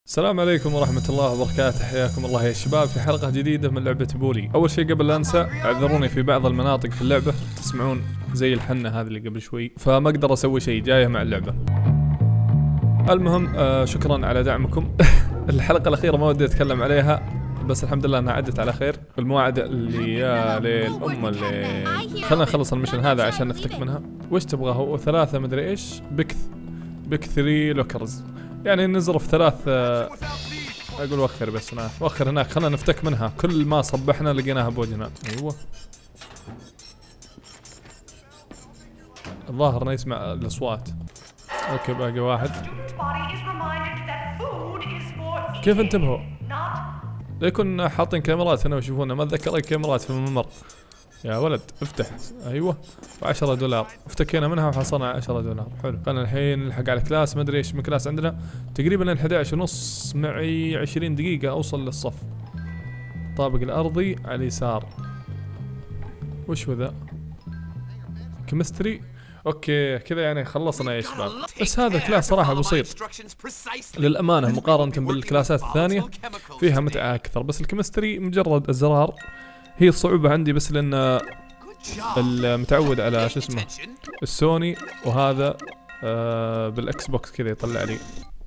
السلام عليكم ورحمة الله وبركاته، حياكم الله يا شباب في حلقة جديدة من لعبة بولي. أول شيء قبل لا أنسى اعذروني في بعض المناطق في اللعبة تسمعون زي الحنة هذه اللي قبل شوي، فما أقدر أسوي شيء جاية مع اللعبة. المهم شكرا على دعمكم. الحلقة الأخيرة ما ودي أتكلم عليها بس الحمد لله أنها عدت على خير. المواعدة اللي يا ليل الليل. خلنا نخلص المشن هذا عشان نفتك منها. وش تبغى؟ هو 3 مدري إيش بك 3 لوكرز، يعني نزرف 3. اقول وخر بس انا وخر هناك، خلنا نفتك منها. كل ما صبحنا لقيناها بوجهنا. ايوه الظاهر انه يسمع الاصوات. اوكي باقي واحد. كيف انتبهوا؟ ليكون حاطين كاميرات هنا ويشوفونا. ما اتذكر اي كاميرات في الممر. يا ولد افتح. ايوه $10 افتكينا منها وحصلنا على $10. حلو. خلينا الحين نلحق على كلاس. ما ادري ايش من كلاس عندنا. تقريبا 11:30. معي 20 دقيقة اوصل للصف. الطابق الارضي على اليسار. وش هو ذا؟ كيمستري. اوكي كذا يعني خلصنا يا شباب. بس هذا الكلاس صراحة بسيط للأمانة مقارنة بالكلاسات الثانية، فيها متعة أكثر. بس الكيمستري مجرد أزرار. هي الصعوبة عندي بس لأن المتعود على شو اسمه السوني، وهذا بالإكس بوكس كذا يطلع لي.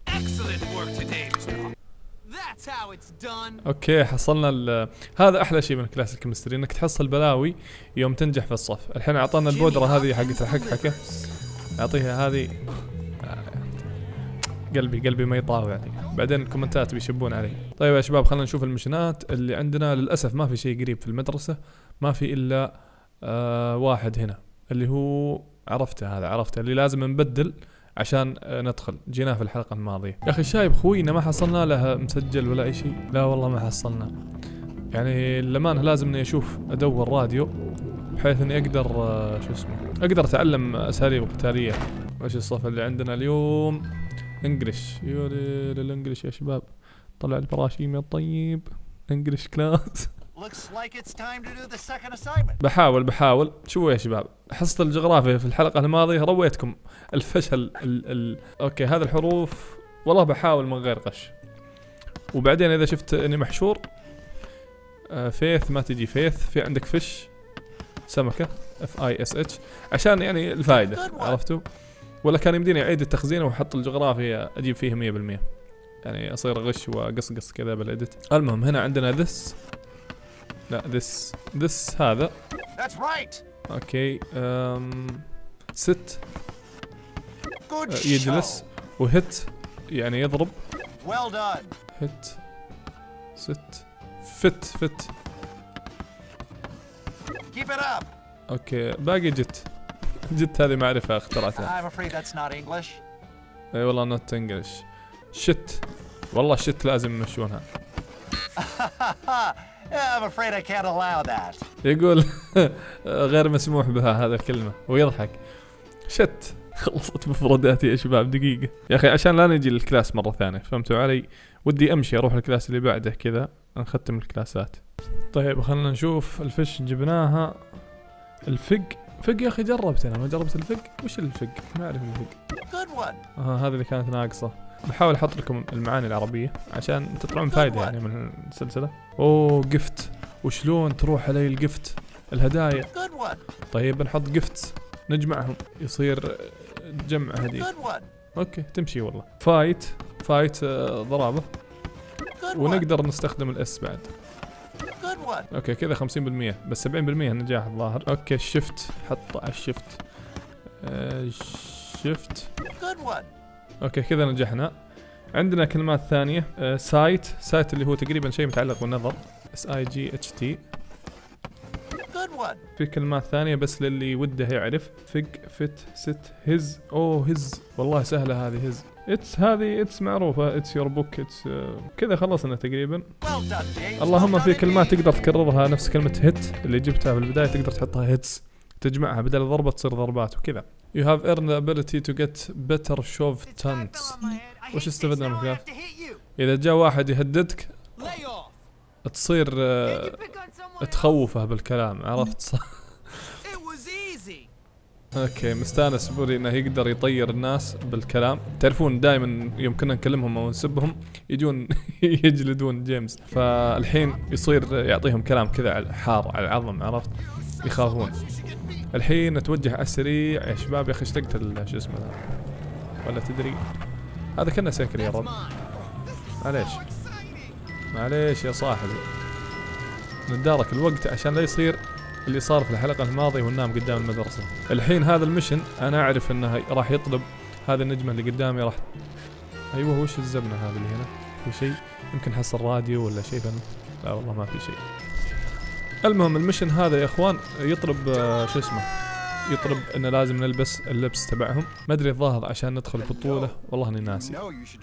اوكي حصلنا هذا احلى شيء من كلاس الكيمستري، انك تحصل بلاوي يوم تنجح في الصف. الحين اعطانا البودرة هذه حقت الحكحكة، اعطيها هذه. قلبي ما يطاوع يعني. بعدين الكومنتات بيشبون علي. طيب يا شباب خلينا نشوف المشنات اللي عندنا. للاسف ما في شيء قريب في المدرسة، ما في الا واحد هنا اللي هو عرفته. هذا عرفته اللي لازم نبدل عشان ندخل. جيناه في الحلقة الماضية. يا اخي شايب خوينا ما حصلنا له مسجل ولا اي شيء. لا والله ما حصلنا. يعني للأمانة لازم اني اشوف ادور راديو بحيث اني اقدر شو اسمه اقدر اتعلم اساليب قتالية. وش الصف اللي عندنا اليوم؟ انجلش. يولي للانجلش يا شباب. طلع البراشيم يا الطيب. انجلش كلاس. بحاول. شوفوا يا شباب، حصة الجغرافيا في الحلقة الماضية رويتكم الفشل. اوكي هذه الحروف والله بحاول من غير غش. وبعدين اذا شفت اني محشور فيث ما تجي فيث. في عندك فش سمكة FISH عشان يعني الفائدة، عرفتوا؟ ولا كان يمديني اعيد التخزين واحط الجغرافيا اجيب فيه 100%، يعني اصير غش وقصقص كذا بالاديت. المهم هنا عندنا this. لا this هذا. اوكي ست يجلس، وهت يعني يضرب. هت ست فت. اوكي باقي جت هذه معرفة اخترعتها. اي والله نوت انجلش. شت والله شت لازم يمشونها. يقول غير مسموح بها هذا الكلمة ويضحك. شت. خلصت مفرداتي يا شباب. دقيقة يا اخي عشان لا نجي للكلاس مرة ثانية، فهمتوا علي؟ ودي امشي اروح الكلاس اللي بعده كذا نختم الكلاسات. طيب خلنا نشوف الفش جبناها. الفق يا اخي جربت انا، ما جربت الفق. وش الفق؟ ما اعرف الفق. هذه اللي كانت ناقصة. بحاول احط لكم المعاني العربية عشان تطلعون فايدة يعني من السلسلة. اوه جفت. وشلون تروح علي الجفت؟ الهدايا. طيب نحط جفت نجمعهم يصير جمع هدية. اوكي تمشي والله. فايت ضرابة. ونقدر نستخدم الاس بعد. اوكي كذا 50% بس 70% نجاح الظاهر. اوكي الشفت حط على الشفت. شفت. اوكي كذا نجحنا. عندنا كلمات ثانية. سايت اللي هو تقريبا شيء متعلق بالنظر. SIGHT. في كلمات ثانية بس للي وده يعرف. فق فت ست هز. هز والله سهلة هذه. هز اتس معروفة. اتس يور بوك. اتس كذا خلصنا تقريبا. اللهم في كلمات تقدر تكررها نفس كلمة هيت اللي جبتها في البداية، تقدر تحطها هيتس تجمعها بدل ضربة تصير ضربات وكذا. You have earned the ability to get better shove stunts. وش استفدنا من كذا؟ إذا جاء واحد يهددك تصير تخوفه بالكلام، عرفت؟ اوكي مستانس بوري انه يقدر يطير الناس بالكلام. تعرفون دائما يوم كنا نكلمهم او نسبهم يجون يجلدون جيمس، فالحين يصير يعطيهم كلام كذا حار على العظم، عرفت؟ يخافون. الحين نتوجه على السريع يا شباب. يا اخي اشتقت شو اسمه ذا، ولا تدري هذا كنا سكر يا رب. معليش معليش يا صاحبي، ندارك الوقت عشان لا يصير اللي صار في الحلقة الماضية وننام قدام المدرسة. الحين هذا المشن انا اعرف انه راح يطلب هذه النجمة اللي قدامي راح. ايوه وش الزبنة هذه اللي هنا؟ في شيء يمكن حصل راديو ولا شيء لا والله ما في شيء. المهم المشن هذا يا اخوان يطلب شو اسمه، يطلب انه لازم نلبس اللبس تبعهم. ما ادري الظاهر عشان ندخل البطولة، والله اني ناسي.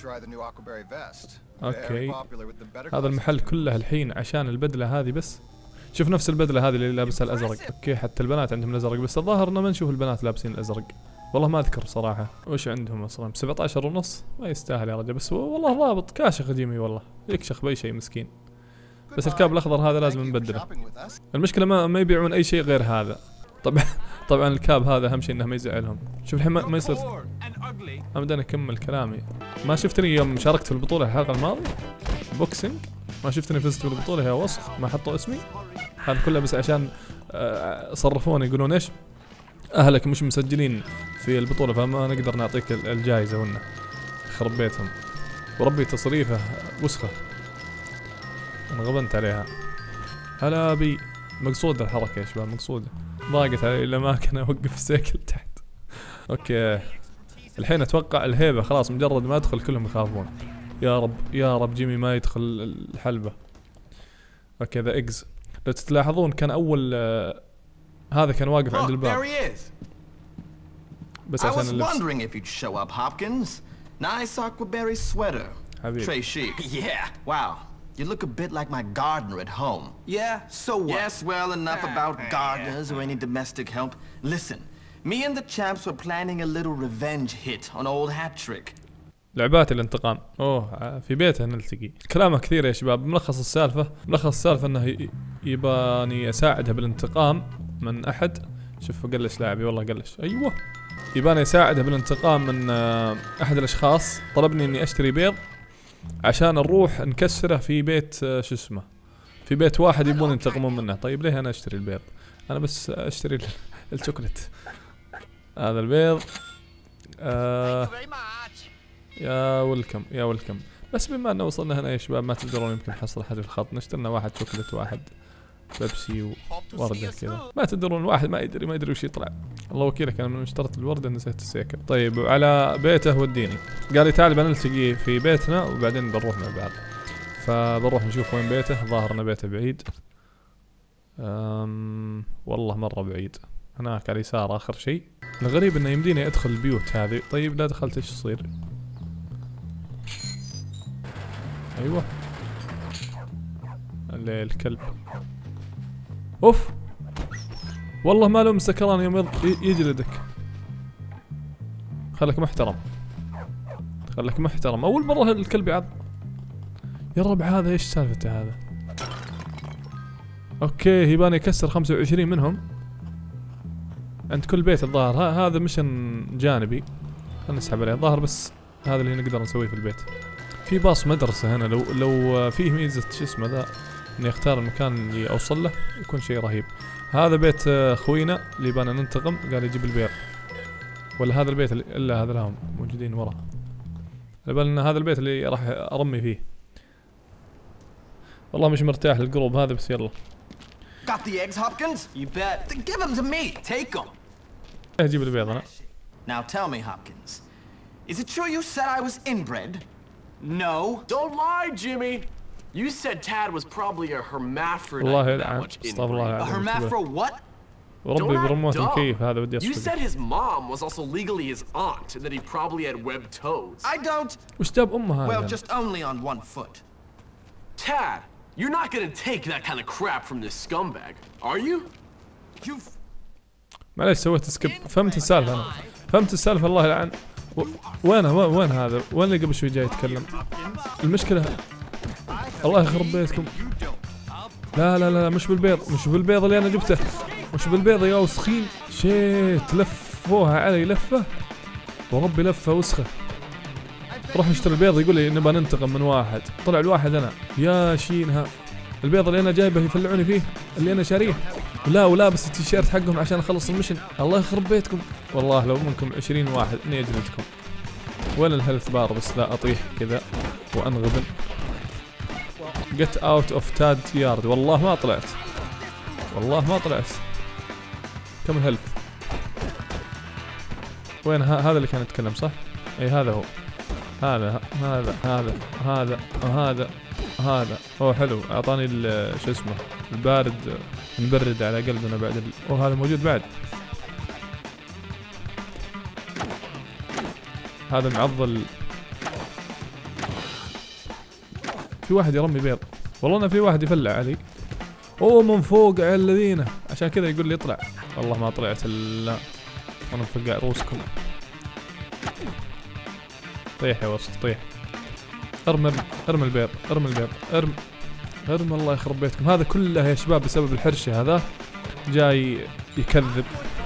اوكي هذا المحل كله الحين عشان البدلة هذه بس. شوف نفس البدلة هذه اللي لابسها الازرق. اوكي حتى البنات عندهم الازرق، بس الظاهر انه ما نشوف البنات لابسين الازرق. والله ما اذكر صراحة وش عندهم اصلا. 17 ونص ما يستاهل يا رجل، بس والله ضابط كاشخ جيمي، والله يكشخ باي شيء مسكين. بس الكاب الاخضر هذا لازم نبدله. المشكلة ما يبيعون اي شيء غير هذا. طبعا الكاب هذا اهم شيء انه ما يزعلهم. شوف الحين ما يصير. ابدا اكمل كلامي. ما شفتني يوم شاركت في البطولة الحلقة الماضية بوكسينج؟ ما شفتني فزت بالبطولة يا وسخ؟ ما حطوا اسمي؟ هذا كله بس عشان صرفوني يقولون ايش؟ اهلك مش مسجلين في البطولة فما نقدر نعطيك الجائزة. ونا خرب بيتهم وربي تصريفه وسخة، انا غبنت عليها. هلا بي مقصودة الحركة يا شباب، مقصودة. ضاقت علي الاماكن اوقف السيكل تحت. اوكي الحين اتوقع الهيبة خلاص، مجرد ما ادخل كلهم يخافون. يا رب يا رب جيمي ما يدخل الحلبة. اوكي ذا اكز. لو تلاحظون كان اول هذا كان واقف عند الباب بس عشان اللبس. حبيبي Trey Chic. Yeah. Wow. You look a bit like my gardener at home. Yeah, so what? Yes, well, enough about gardeners or any domestic help. Listen, me and the champs were planning a little revenge hit on old Hat-Trick. لعبات الانتقام. اوه في بيته نلتقي. كلامه كثير يا شباب. ملخص السالفة انه يباني اساعده بالانتقام من احد. شوف قلش لاعبي والله قلش. ايوه يباني اساعده بالانتقام من احد الاشخاص. طلبني اني اشتري بيض عشان نروح نكسره في بيت شو اسمه، في بيت واحد يبون ينتقمون منه. طيب ليه انا اشتري البيض؟ انا بس اشتري الشوكولات. هذا البيض يا ولكم يا ولكم. بس بما انه وصلنا هنا يا شباب ما تقدرون يمكن حصل حد في الخط. نشترنا واحد شوكولات واحد بيبسي ووردة كذا. ما تدرون الواحد ما يدري وش يطلع. الله وكيلك انا من اشتريت الوردة نسيت السيكل. طيب على بيته وديني. قال لي تعال بنلتقي في بيتنا وبعدين بنروح مع بعض. فبنروح نشوف وين بيته. ظاهر ان بيته بعيد. والله مرة بعيد. هناك على اليسار اخر شيء. الغريب انه يمديني ادخل البيوت هذه. طيب لا دخلت ايش يصير؟ ايوه الكلب. اوف والله ما لهم سكران يوم يجلدك. خلك محترم خلك محترم. اول مرة الكلب يعض. يا ربع هذا ايش سالفته هذا؟ اوكي يباني يكسر 25 منهم عند كل بيت الظاهر. هذا مشن جانبي خلنا نسحب عليه الظاهر. بس هذا اللي نقدر نسويه في البيت. في باص مدرسة هنا. لو فيه ميزة شو اسمه ذا اني اختار المكان اللي اوصل له يكون شيء رهيب. هذا بيت خوينا اللي بانا ننتقم. قال يجيب البيض. ولا هذا البيت الا هذا لهم موجودين ورا. على بالنا هذا البيت اللي راح ارمي فيه. والله مش مرتاح للجروب هذا بس يلا. Got the eggs, Hopkins? You bet. Then give them to me. Take them. اجيب البيض انا. Now tell me, Hopkins. Is it true you said I was inbred? No. Don't lie, Jimmy. You said Tad was probably a hermaphrodite. والله يلعن. استغفر الله A hermapro what? وربي برموت المكيف هذا بدي You اسفل. said his mom was also legally his aunt and that he probably had webbed toes. I don't. وش جاب امها Well, هذا؟ just only on one foot. Tad, you're not gonna take that kind of crap from this scumbag, are you? You've. معليش سويت سكيب. فهمت السالفة انا. فهمت السالفة الله يلعن. وين هذا؟ وين اللي قبل شوي جاي يتكلم؟ المشكلة الله يخرب بيتكم. لا مش بالبيض. مش بالبيض اللي انا جبته. مش بالبيض يا وسخين. شيت لف لفوها علي لفة وربي لفة وسخة. روح نشتري البيض، يقول لي نبغى ننتقم من واحد، طلع الواحد انا. يا شينها البيض اللي انا جايبه يفلعوني فيه، اللي انا شاريه لا، ولابس التيشيرت حقهم عشان اخلص المشن. الله يخرب بيتكم والله، لو منكم 20 واحد اني اجلدكم. وين الهيلث بار بس لا اطيح كذا وانغبن. get out of tad yard. والله ما طلعت، والله ما طلعت. كم الهيلث؟ وين هذا اللي كان يتكلم صح؟ اي هذا هو، هذا هذا هذا هذا وهذا هذا. اوه حلو، اعطاني شو اسمه البارد، نبرد على قلبنا بعد وهذا موجود بعد. هذا معضل. في واحد يرمي بيض، والله انا في واحد يفلع علي. اوه من فوق على الذين، عشان كذا يقول لي اطلع. والله ما طلعت الا وانا مفقع رؤوسكم. طيح يا وسط طيح. ارمي البيض، ارمي البيض، ارمي. الله يخرب بيتكم. هذا كله يا شباب بسبب الحرشة، هذا جاي يكذب.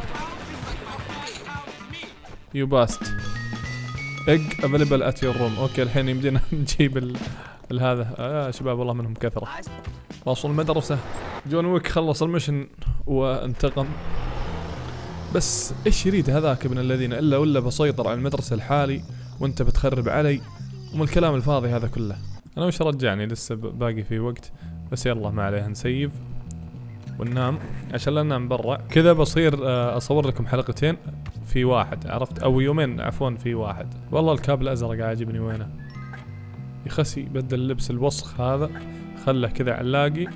يو باست اج افيلبل ات يور روم. اوكي الحين يمدينا نجيب هذا. يا شباب والله منهم كثرة. واصل المدرسة، جون ويك خلص المشن وانتقم. بس ايش يريد هذاك ابن الذين الا ولا بسيطر على المدرسة الحالي وانت بتخرب علي ومن الكلام الفاضي هذا كله. انا وش رجعني، لسه باقي في وقت، بس يلا ما عليه نسيف وننام عشان لا ننام برا كذا. بصير اصور لكم حلقتين في واحد، عرفت، او يومين عفوا في واحد. والله الكاب الازرق عاجبني وينه يخسي، بدل اللبس الوسخ هذا خله كذا علاقي.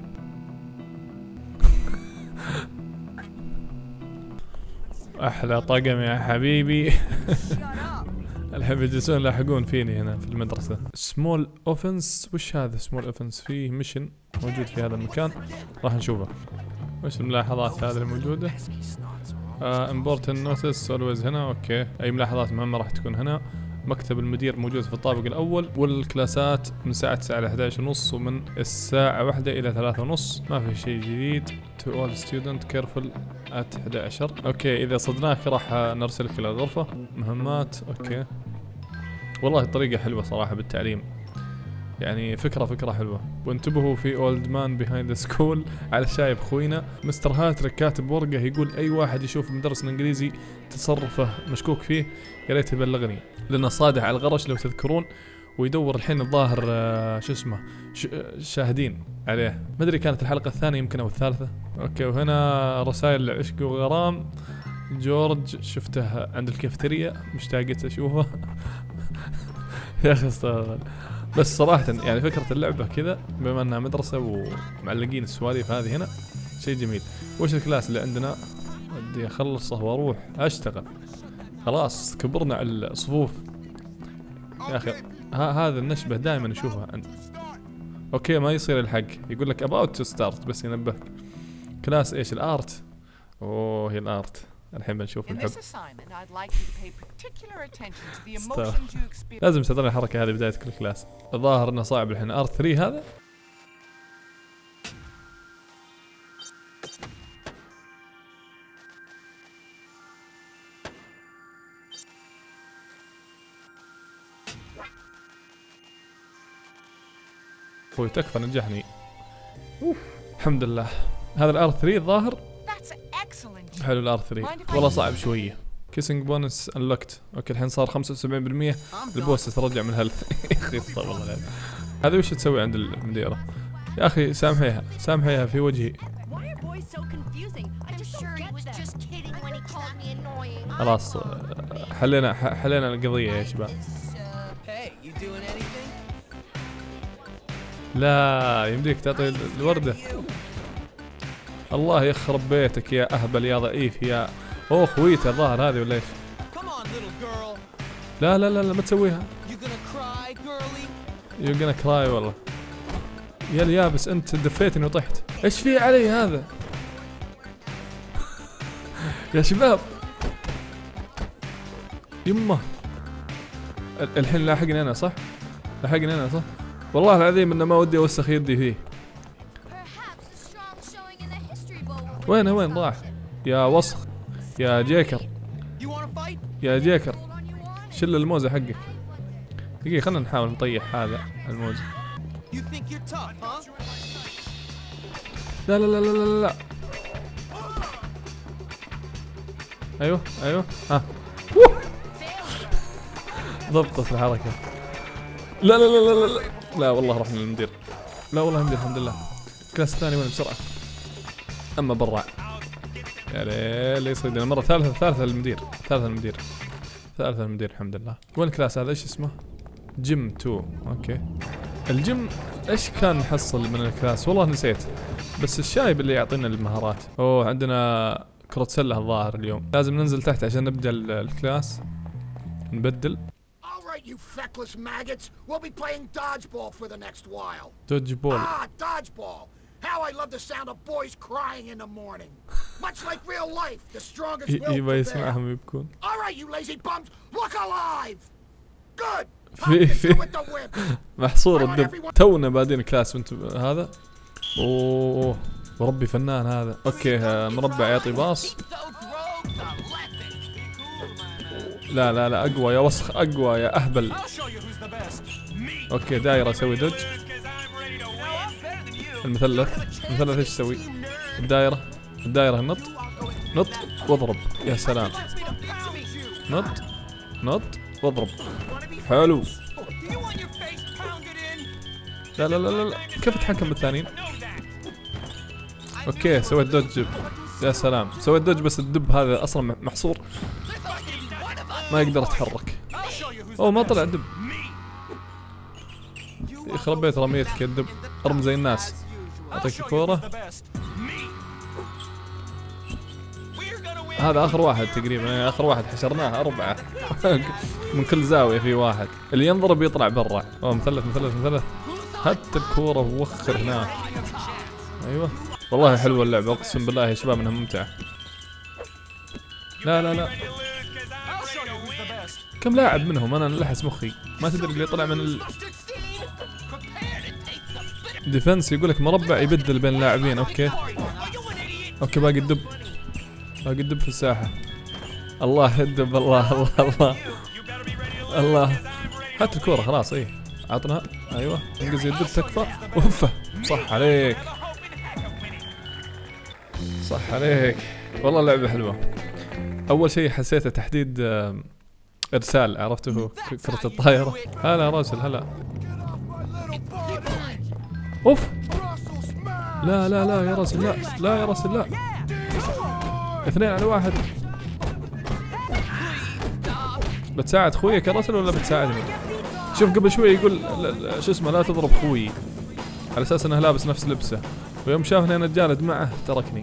احلى طقم يا حبيبي. الحين بيجلسون يلاحقون فيني هنا في المدرسة. سمول اوفنس، وش هذا سمول اوفنس؟ فيه ميشن موجود في هذا المكان راح نشوفه. وش الملاحظات هذه الموجودة؟ important notice always هنا. اوكي اي ملاحظات مهمة راح تكون هنا. مكتب المدير موجود في الطابق الاول، والكلاسات من الساعة 9 إلى 11:30 ومن الساعة 1 إلى 3:30. ما في شيء جديد. to all student careful at 11. اوكي اذا صدناك راح نرسلك الى الغرفة. مهمات اوكي. والله الطريقة حلوة صراحة بالتعليم، يعني فكرة حلوة. وانتبهوا في اولد مان بيهايند سكول على شايب خوينا مستر هاتريك كاتب ورقة يقول اي واحد يشوف مدرس الانجليزي تصرفه مشكوك فيه يا ريت يبلغني، لانه صادح على الغرش لو تذكرون، ويدور الحين الظاهر شو اسمه شاهدين عليه. ما ادري كانت الحلقة الثانية يمكن او الثالثة. اوكي وهنا رسائل عشق وغرام. جورج شفته عند الكافتيريا مشتاقت اشوفه. يا اخي استغفر. بس صراحة يعني فكرة اللعبة كذا بما انها مدرسة ومعلقين السواليف هذه هنا شيء جميل. وش الكلاس اللي عندنا؟ بدي اخلصه واروح اشتغل، خلاص كبرنا على الصفوف يا اخي. هذا النشبة دائما نشوفها اوكي ما يصير الحق، يقول لك about to start بس ينبهك. كلاس ايش؟ الارت. اوه هي الارت. الحين بنشوف الحب. لازم تدري الحركة هذه بداية كل كلاس. الظاهر انه صعب الحين. ارت 3 هذا. اخوي تكفى نجحني. الحمد لله. هذا الار 3 الظاهر. حلو الار 3 والله صعب شويه. كيسنج بونس انلوكت. اوكي الحين صار 75%. البوس ترجع من هيلث. يا اخي استغفر الله العظيم. هذا وش تسوي عند المديره؟ يا اخي سامحيها في وجهي. خلاص حلينا القضيه يا شباب. لا يمديك تعطي الوردة. الله يخرب بيتك يا اهبل يا ضعيف يا خويته الظاهر هذه ولا ايش؟ لا لا لا لا ما تسويها. You're gonna cry والله. يا اليابس انت دفيتني وطحت. ايش في علي هذا؟ يا شباب يمه الحين لاحقني انا صح؟ والله العظيم انه ما ودي اوسخ يدي فيه. وين راح يا وسخ يا جيكر؟ يا جيكر شل الموزة حقك. دقيقة خلنا نحاول نطيح هذا الموزة. لا لا لا لا لا لا. ايوه ايوه ها. ضبطت الحركة. لا لا لا لا لا لا والله رحنا للمدير. لا والله المدير الحمد لله. الكلاس الثاني وين بسرعة. اما برا. يا ليل يصيدنا مرة ثالثة المدير. ثالثة المدير الحمد لله. وين الكلاس هذا ايش اسمه؟ جيم 2. اوكي. الجيم ايش كان نحصل من الكلاس؟ والله نسيت. بس الشايب اللي يعطينا المهارات. اوه عندنا كرة سلة الظاهر اليوم. لازم ننزل تحت عشان نبدأ الكلاس. نبدل. You feckless maggots, we'll be playing dodgeball for the next while. Dodgeball. Dodgeball. How I love the sound of boys crying in the morning. Much like real life, the strongest will يسمعهم يبكون. All right, you lazy bums, look alive. Good. في محصور الدب. تونا بادين كلاس وانتم هذا. اوه وربي فنان هذا. اوكي مربع يعطي باص. لا لا لا اقوى يا وسخ، اقوى يا اهبل. اوكي دايرة اسوي دج. المثلث ايش يسوي؟ الدايرة نط واضرب. يا سلام. نط واضرب. حلو. لا لا لا لا كيف اتحكم بالثانيين؟ اوكي سويت دج. يا سلام سويت دج بس الدب هذا اصلا محصور ما يقدر يتحرك. اوه ما طلع الدب. يخرب بيت رميتك يا الدب. ارمي زي الناس. اعطيك الكورة. هذا اخر واحد تقريبا. اخر واحد حشرناه 4 من كل زاوية في واحد. اللي ينضرب يطلع برا. اوه مثلث. هات الكورة ووخر هناك. ايوه والله حلوة اللعبة اقسم بالله يا شباب انها ممتعة. لا لا لا كم لاعب منهم؟ انا لحس مخي ما تدري اللي طلع من الديفنس. يقولك مربع يبدل بين اللاعبين. اوكي باقي الدب في الساحة. الله الدب. الله هات الكورة خلاص. ايه عطنا. ايوه انقز الدب تكفى. اوفه صح عليك والله لعبة حلوة. اول شيء حسيته تحديد ارسال. عرفته كرة الطائرة. هلا يا راجل هلا. اوف لا لا لا يا راجل لا يا راجل لا. 2 على 1. بتساعد خويك يا راجل ولا بتساعدني؟ شوف قبل شوي يقول شو اسمه لا تضرب خويي على اساس انه لابس نفس لبسه، ويوم شافني انا جالد معه تركني.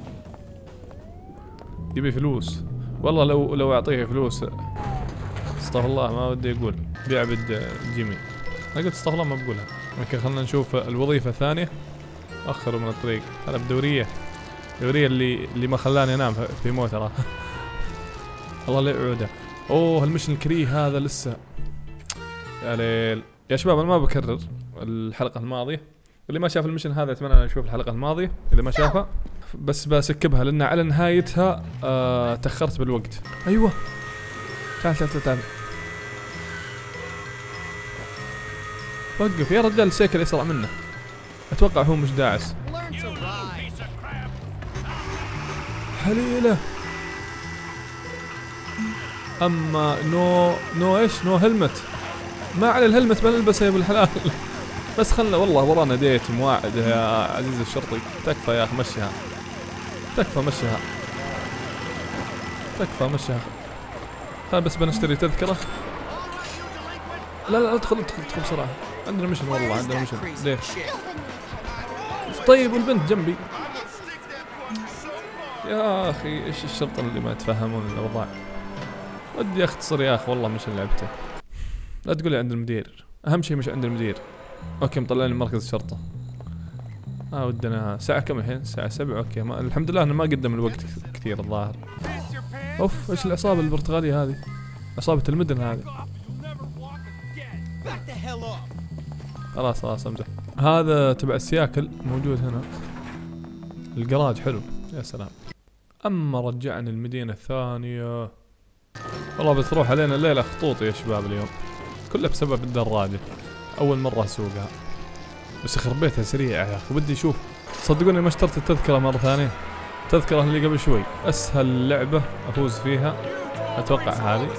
يبي فلوس والله. لو اعطيه فلوس استغفر الله ما ودي اقول بيعبد جيمي. انا قلت استغفر الله ما بقولها. لكن خلنا نشوف الوظيفة الثانية. اخروا من الطريق. هذا بدورية اللي ما خلاني انام في موترة. الله لا يعوده. اوه المشن الكريه هذا لسه. يا ليل يا شباب انا ما بكرر الحلقة الماضية. اللي ما شاف المشن هذا اتمنى ان يشوف الحلقة الماضية. اللي ما شافها بس بسكبها لان على نهايتها تأخرت بالوقت. ايوه تعال وقف يا رجال. السيكل اسرع منه. اتوقع هو مش داعس. حليله. اما نو ايش نو هلمت. ما على الهلمت بنلبسه يا ابو الحلال. بس خلنا والله ورانا ديت مواعد يا عزيز الشرطي. تكفى يا اخي مشيها. تكفى مشيها. خل بس بنشتري تذكرة. لا ادخل بسرعة. عندنا مشن والله عندنا مشن. ليه؟ طيب والبنت جنبي. يا اخي ايش الشرطة اللي ما يتفهمون الاوضاع. ودي اختصر يا اخي والله مش لعبته. لا تقول لي عند المدير. اهم شيء مش عند المدير. اوكي مطلعني مركز الشرطة. ودنا ساعة كم الحين؟ الساعة 7. اوكي الحمد لله انه ما قدم الوقت كثير الظاهر. اوف ايش العصابة البرتغالية هذه؟ عصابة المدن هذه. خلاص امزح. هذا تبع السياكل موجود هنا. الجراج حلو يا سلام. اما رجعني المدينة الثانية. والله بتروح علينا الليلة خطوط يا شباب اليوم، كله بسبب الدراجة. أول مرة أسوقها بس خربيتها سريعة يا أخي، ودي أشوف. صدقوني ما اشتريت التذكرة مرة ثانية، التذكرة اللي قبل شوي. أسهل لعبة أفوز فيها أتوقع هذه.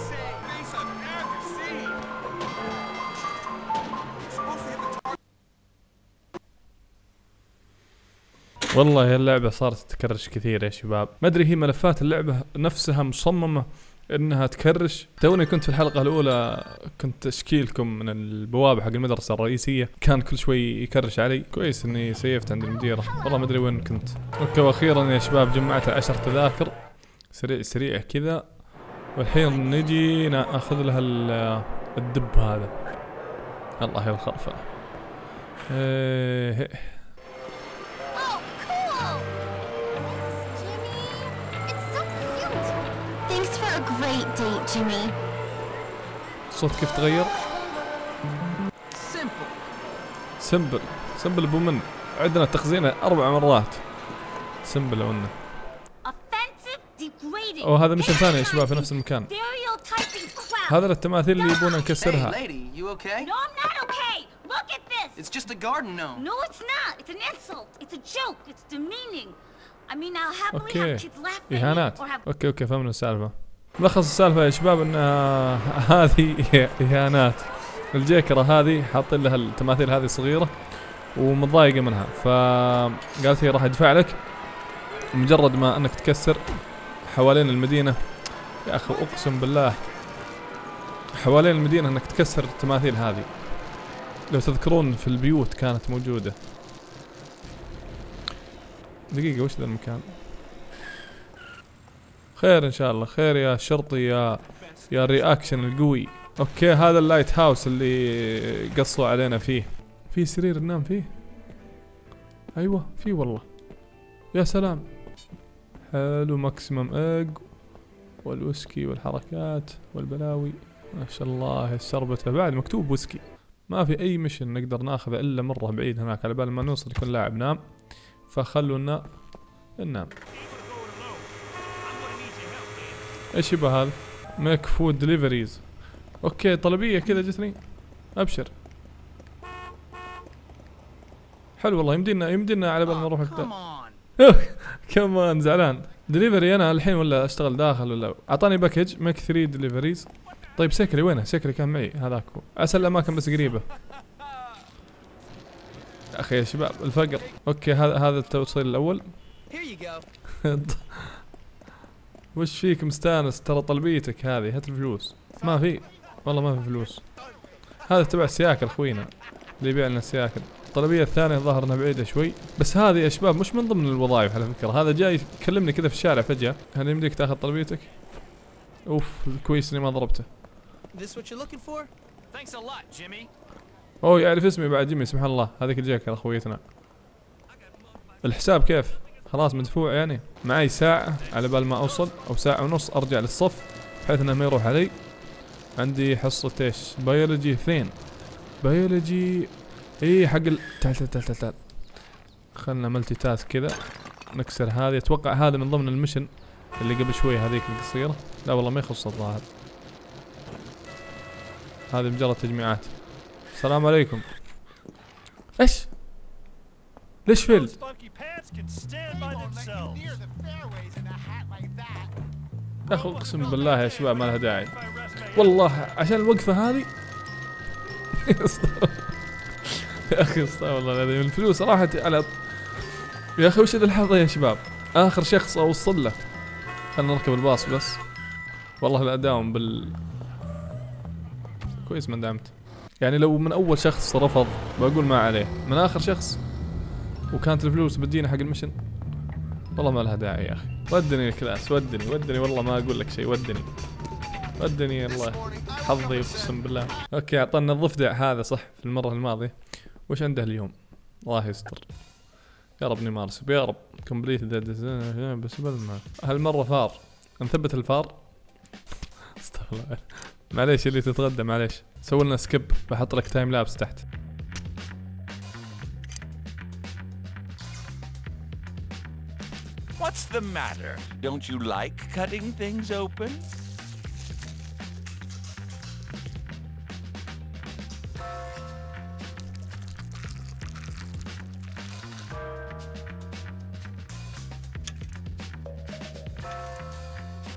والله اللعبة صارت تكرش كثير يا شباب، ما ادري هي ملفات اللعبة نفسها مصممة انها تكرش. توني كنت في الحلقة الاولى كنت اشكيلكم من البوابة حق المدرسة الرئيسية، كان كل شوي يكرش علي. كويس اني سيفت عند المديرة، والله ما ادري وين كنت. اوكي واخيرا يا شباب جمعت 10 تذاكر سريع سريع كذا، والحين نجي ناخذ لها الدب هذا. الله يا الخرفة. Great date, Jimmy. الصوت كيف تغير؟ سمبل ابو من. عندنا تخزينه 4 مرات. سمبل قلنا. وهذا مشن ثاني يا شباب في نفس المكان. هذا التماثيل اللي يبون نكسرها. It's just a garden gnome. No, it's not. It's an insult. It's a joke. It's demeaning. I mean, I'll happily have kids laughing. إهانات. اوكي فهمنا السالفة. ملخص السالفة يا شباب ان هذه إهانات. الجيكرة هذه حاطين لها التماثيل هذه صغيرة ومتضايقة منها، فقالت هي راح ادفع لك مجرد ما انك تكسر حوالين المدينة. يا اخي اقسم بالله حوالين المدينة انك تكسر التماثيل هذه. لو تذكرون في البيوت كانت موجودة. دقيقة وش ذا المكان؟ خير ان شاء الله، خير يا شرطي يا الرياكشن القوي. اوكي هذا اللايت هاوس اللي قصوا علينا فيه. في سرير ننام فيه؟ ايوه في والله. يا سلام حلو. ماكسيمم ايج والويسكي والحركات والبلاوي ما شاء الله. الشربته بعد مكتوب ويسكي. ما في اي مشن نقدر ناخذه الا مرة بعيد هناك، على بال ما نوصل يكون لاعب نام، فخلونا ننام. ايش يبغى هذا؟ ميك فود دليفريز. اوكي طلبية كذا جتني. ابشر. حلو والله. يمدينا على بال ما نروح كمان زعلان. دليفري انا الحين ولا اشتغل داخل ولا؟ اعطاني باكج ميك 3 دليفريز. طيب سكري وينه؟ سكري كان معي هذاك هو. عسى الاماكن بس قريبة. اخي يا شباب الفقر. اوكي هذا التوصيل الاول. وش فيك مستانس؟ ترى طلبيتك هذه هات الفلوس. ما في والله ما في فلوس. هذا تبع السياكل اخوينا اللي يبيع لنا السياكل. الطلبية الثانية ظهر انها بعيدة شوي، بس هذه يا شباب مش من ضمن الوظائف على فكرة. هذا جاي يكلمني كذا في الشارع فجأة. هل يمديك تاخذ طلبيتك؟ اوف كويس اني ما ضربته. اوه يعرف اسمي بعد جيمي. سبحان الله. هذيك الجاكر اخويتنا. الحساب كيف؟ خلاص مدفوع يعني. معي ساعة على بال ما اوصل او ساعة ونص ارجع للصف بحيث انه ما يروح علي. عندي حصة ايش؟ بيولوجي 2. بيولوجي اي حق تعال خلنا ملتي تاسك كذا نكسر هذه. اتوقع هذا من ضمن المشن اللي قبل شوي هذيك القصيرة. لا والله ما يخص الظاهر، هذه مجرد تجميعات. السلام عليكم. ايش؟ ليش فيل؟ يا اخي اقسم بالله يا شباب ما لها داعي والله عشان الوقفة هذه. يا اخي استغفر الله العظيم. الفلوس راحت على يا اخي. وش ذا الحظ يا شباب؟ اخر شخص اوصل له. خلنا نركب الباص بس. والله لا اداوم كويس ما دامت. يعني لو من اول شخص رفض بقول ما عليه، من اخر شخص وكانت الفلوس بتجينا حق المشن والله ما لها داعي يا اخي. ودني الكلاس ودني والله ما اقول لك شيء. ودني الله حظي اقسم بالله. اوكي اعطانا الضفدع هذا صح في المرة الماضية. وش عنده اليوم؟ الله يستر يا رب نمارس يا رب. كومبليت بس هالمرة فار. نثبت الفار. استغفر الله. معليش اللي تتغدى معليش. سوي لنا سكيب بحط لك تايم لابس تحت. What's the matter? Don't you like cutting things open?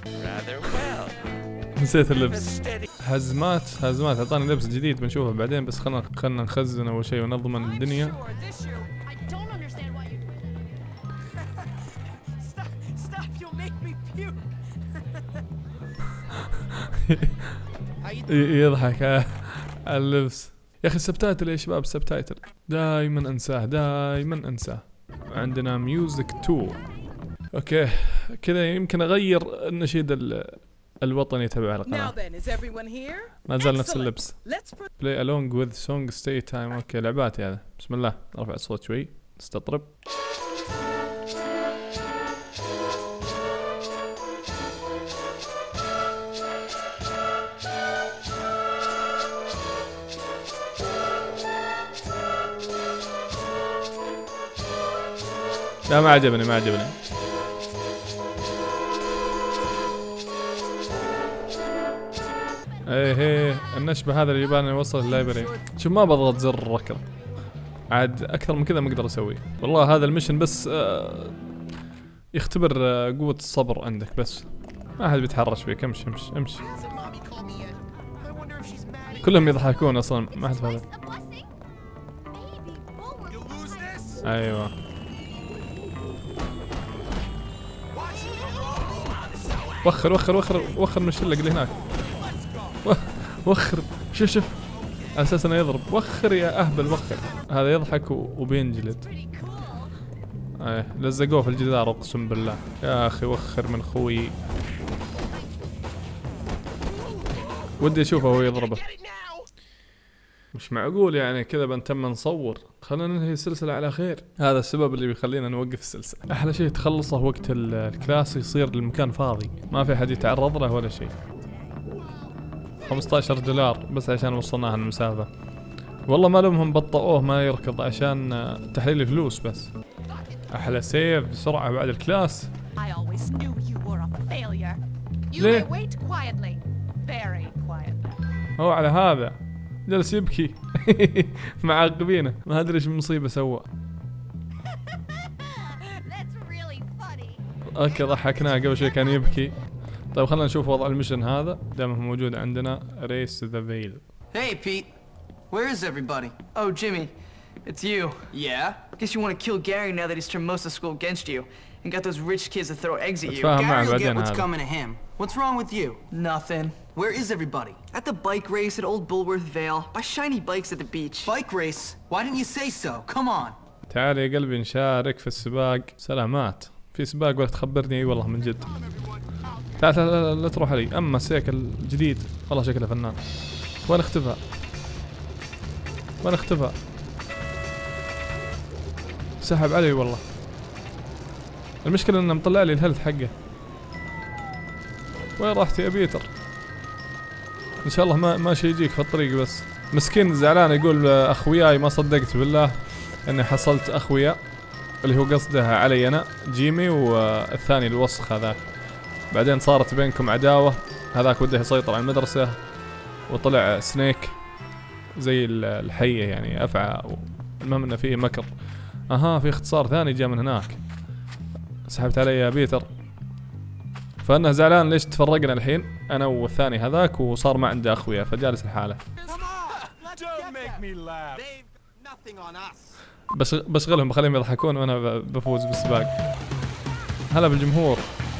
نسيت اللبس. هزمات اعطاني لبس جديد بنشوفه بعدين، بس خلنا نخزن اول شيء ونضمن الدنيا. يضحك على اللبس. يا اخي السبتايتل يا شباب، السبتايتل دائما انساه. عندنا ميوزك 2. اوكي كذا يمكن اغير النشيد الوطني تبع القناة. ما زال نفس اللبس. play along with song stay time. اوكي لعباتي هذا. بسم الله، نرفع الصوت شوي نستطرب. لا ما عجبني. ايه النشبة هذا اللي يبان يوصل اللايبرري. شوف ما بضغط زر الركض، عاد اكثر من كذا ما اقدر اسوي. والله هذا المشن بس يختبر قوة الصبر عندك، بس ما حد بيتحرش فيك. امشي. كلهم يضحكون اصلا، ما حد فاهم. ايوه وخر من الشلق اللي هناك. وخر شوف اساسا يضرب. وخر يا اهبل وخر. هذا يضحك وبينجلد. لزقوه في الجدار اقسم بالله. يا اخي وخر من خوي. ودي اشوفه وهو يضربه. مش معقول يعني كذا بنتم نصور. خلينا ننهي السلسلة على خير. هذا السبب اللي بيخلينا نوقف السلسلة. احلى شيء تخلصه وقت الكلاس يصير المكان فاضي، ما في حد يتعرض له ولا شيء. $15 بس عشان وصلناها المسافة. والله ما لهم بطئوه ما يركض عشان تحليل فلوس بس. احلى سيف بسرعة بعد الكلاس. ليه؟ هو على هذا جلس يبكي. معاقبينه، ما ادري ايش المصيبة سوى. اوكي ضحكناه قبل شوي كان يبكي. طيب خلنا نشوف وضع المشن هذا دائما موجود عندنا. Race to the Veil. Hey Pete, where is everybody? Oh Jimmy, it's you. Yeah? Guess you want to kill Gary now that he's turned most of school against you and got those rich kids to throw eggs at you. Gary will get what's coming to him. What's wrong with you? Nothing. Where is everybody? At the bike race at Old Bulworth Vale, by shiny bikes at the beach. Bike race? Why didn't you say so? Come on. تعال يا قلبي نشارك في السباق. سلامات. في سباق ولا تخبرني؟ اي والله من جد. تعال لا تروح علي. اما السيكل الجديد والله شكله فنان. وين اختفى؟ سحب علي والله. المشكلة انه مطلع لي الهيلث حقه. وين رحت يا بيتر؟ ان شاء الله ما شي يجيك في الطريق. بس مسكين زعلان يقول اخوياي ما صدقت بالله اني حصلت اخويا، اللي هو قصده علي انا جيمي والثاني الوسخ هذاك. بعدين صارت بينكم عداوة. هذاك وده يسيطر على المدرسة وطلع سنيك زي الحية يعني أفعى. المهم انه فيه مكر. في اختصار ثاني جاء من هناك. سحبت علي يا بيتر. فانه زعلان ليش تفرقنا الحين انا والثاني هذاك وصار ما عنده اخويا فجالس الحالة. بشغلهم بخليهم يضحكون وانا بفوز بالسباق. هلا بالجمهور.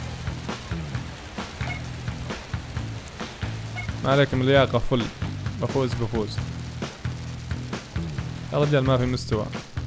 ما عليكم اللياقة فل. بفوز يا رجال ما في مستوى.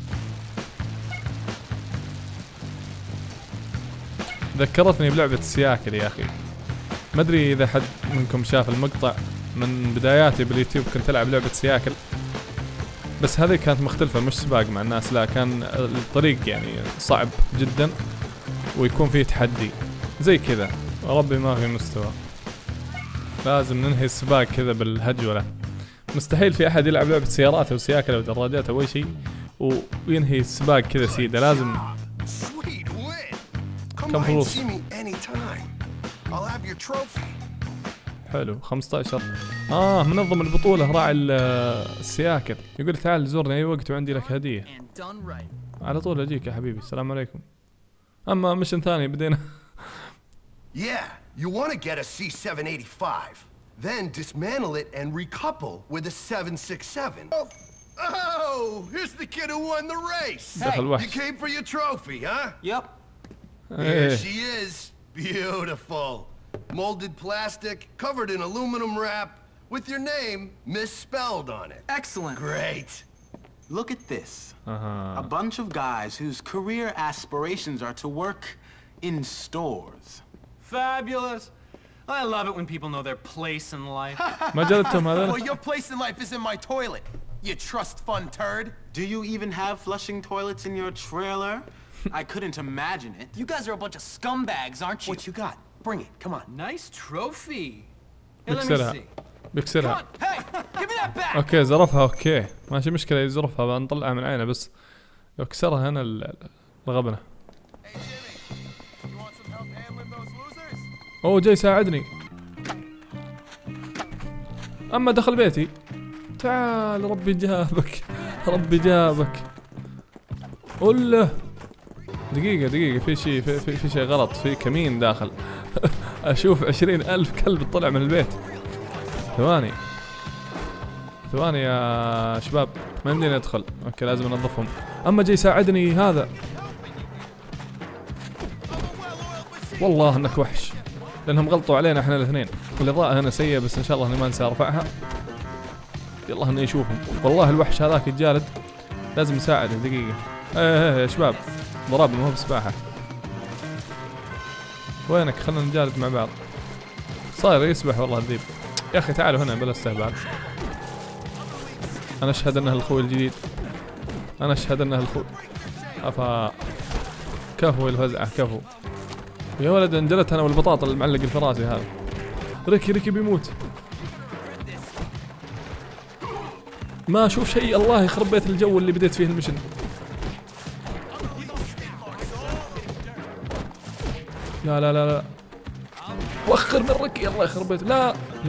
ذكرتني بلعبة السياكل يا اخي. ما ادري اذا حد منكم شاف المقطع. من بداياتي باليوتيوب كنت العب لعبة سياكل، بس هذه كانت مختلفة مش سباق مع الناس، لا كان الطريق يعني صعب جدا ويكون فيه تحدي زي كذا. ربي ما في مستوى. لازم ننهي السباق كذا بالهجولة. مستحيل في احد يلعب لعبة سيارات او سياكل او دراجات او اي شيء وينهي السباق كذا سيدة. لازم. كم فلوس؟ حلو 15. منظم البطولة راعي السياكل يقول تعال زورني اي وقت وعندي لك هدية. على طول اجيك يا حبيبي. السلام عليكم. اما مشن ثاني بدينا. Yeah, You want to get a C785, then dismantle it and recouple with a 767. Oh, here's the kid who won the race. Hey, you came for your trophy, huh? Yep. Here she is. Beautiful. Molded plastic, covered in aluminum wrap, with your name misspelled on it. Excellent. Great. Look at this. A bunch of guys whose career aspirations are to work in stores. Fabulous. I love it when people know their place in life. ما جلدتهم هذول. Well, your place in life is in my toilet, you trust fund turd. Do you even have flushing toilets in your trailer? I couldn't imagine it. You guys are a bunch of scumbags, aren't you? What you got? Bring it, come on. Nice trophy. Hey, let me بكسرها see. بكسرها. Hey, give me that back. اوكي زرفها اوكي ماشي مشكلة يزرفها بنطلعها من عينه بس لو كسرها هنا الغبنة. اوه جاي يساعدني. اما دخل بيتي. تعال ربي جابك ربي جابك. قول له دقيقة في شيء في شيء غلط في كمين داخل. اشوف 20,000 كلب طلع من البيت. ثواني يا شباب ما يمديني ادخل. اوكي لازم انظفهم. اما جاي يساعدني هذا. والله انك وحش لانهم غلطوا علينا احنا الاثنين. والاضاءة هنا سيئة بس ان شاء الله اني ما انسى ارفعها. يلا اني اشوفهم. والله الوحش هذاك يتجالد لازم نساعده. دقيقة ايه يا شباب ضربنا مو بسباحة. وينك خلنا نجالد مع بعض. صاير يسبح والله الذيب. يا اخي تعالوا هنا بلا استهبال. انا اشهد انه الخوي الجديد. انا اشهد انه الخوي. افا كفو الفزعة كفو. يا ولد انجلت انا والبطاطا المعلق الفراسي هذا. ريكي بيموت. ما اشوف شيء. الله يخرب بيت الجو اللي بديت فيه المشن. لا وخر من ركي. الله يخرب بيت. لا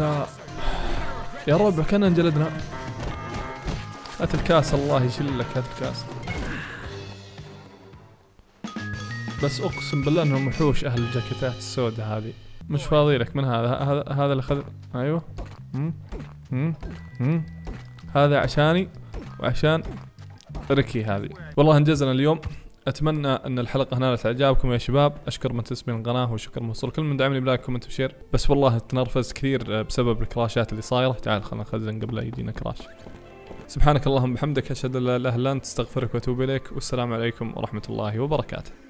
يا ربع كان انجلدنا. هات الكاس الله يشلك. هات الكاس. بس اقسم بالله انهم وحوش اهل الجاكيتات السوداء هذه. مش فاضي لك من هذا اللي خذ. ايوه هذا عشاني وعشان ريكي هذه. والله انجزنا اليوم. اتمنى ان الحلقه نالت اعجابكم يا شباب. اشكر من تسمين القناه وشكر موصول كل من دعمني بلايك كومنت وشير. بس والله تنرفز كثير بسبب الكراشات اللي صايره. تعال خلنا نخزن قبل لا يجينا كراش. سبحانك اللهم بحمدك اشهد ان لا اله الا انت استغفرك واتوب اليك والسلام عليكم ورحمه الله وبركاته.